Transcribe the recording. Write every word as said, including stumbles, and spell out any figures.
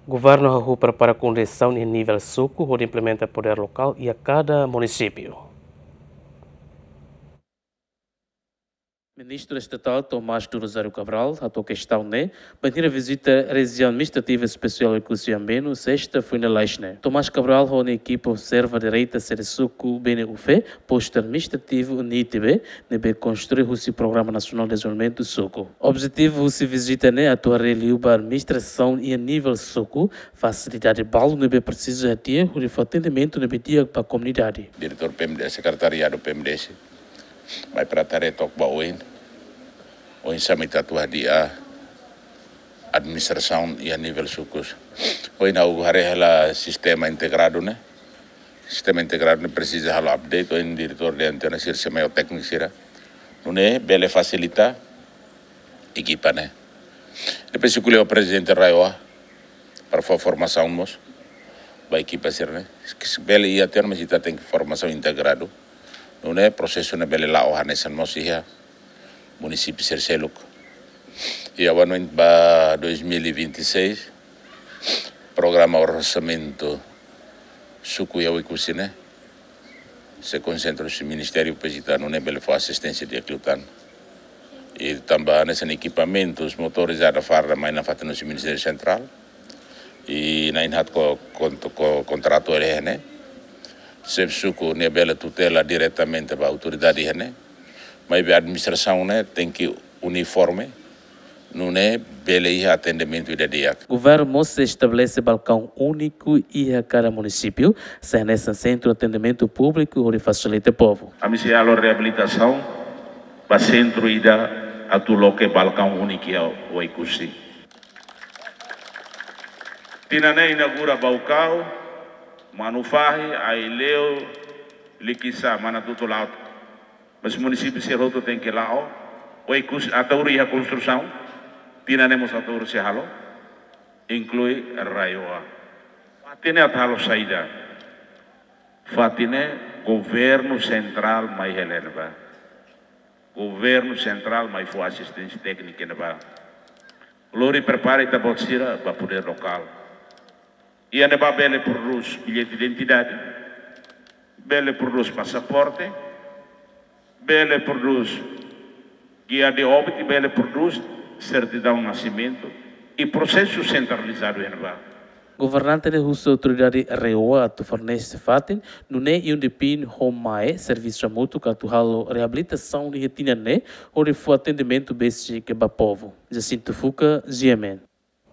Governo Rahu prepara condição em nível suco, onde implementa poder local e a cada município. Ministro Estatal Tomás do Rosário Cabral, a tua questão, né? Bandeira visita a região administrativa especial de Cusiambeno, sexta foi na Leixne. Tomás Cabral, onde a equipe observa a direita ser suco bem o fé, posto administrativo N I T B, nebe construir o Programa Nacional de Desenvolvimento do Suco. Objetivo se visita, né? A tua reliuba administração e a nível suco, facilidade balo, nebe precisa de o atendimento nebe dia para a comunidade. Diretor P M D S, secretariado P M D S, vai para tarefa que vai o ensamita tua dia administração e a nível sucos. O inaugurare ela sistema integrado, né? Sistema integrado precisa ela update o diretor de antena ser semai técnico será. Não é bele facilita equipa, né? Depois escolhe o presidente Raioa para a formação mos vai equipa ser, né? Bele ia ter mas está tem formação integrado. Não é processo na bele lá o hanesan mos ia município Serceluk. E agora para dois mil e vinte e seis, programa orçamento suco e o né? Se concentra no Ministério Pesita, não é bele for assistência de Aclutan. E também nesse equipamentos motorizados farda mais na fata no Ministério Central. E na inhat com contrato ele, né? Se suco ne bele tutela diretamente para a autoridade, né? Mas a administração, né, tem que uniforme, não é bele atendimento de dia. O governo se estabelece balcão único e a cada município, sem nesse centro de atendimento público onde facilita o povo. A missão a reabilitação para centro e da a tu loque balcão único o ikusi. Tinane inaugura balcão, manufahi, aileu, likisa, mana tudo lá. Mas o município de Serroto tem que ir lá, o ator e a construção, tinemos ator se halo, inclui Raioa. Fatine atalo saída, Fatine governo central mais helena, governo central mais for assistência técnica neba. Lori prepara ita botsira para poder local. E a neba bele produz bilhete de identidade, bele produz passaporte. Bele produz guia de óbito, bele produz certidão de nascimento e processo centralizado em Neva. Governante de Russo Autoridade Reoa tu fornece fatin, não é um depin homae serviço mútuo que tu halo reabilitação de retina né, onde for atendimento basic para povo. Jacinto Fuca, Ziemen.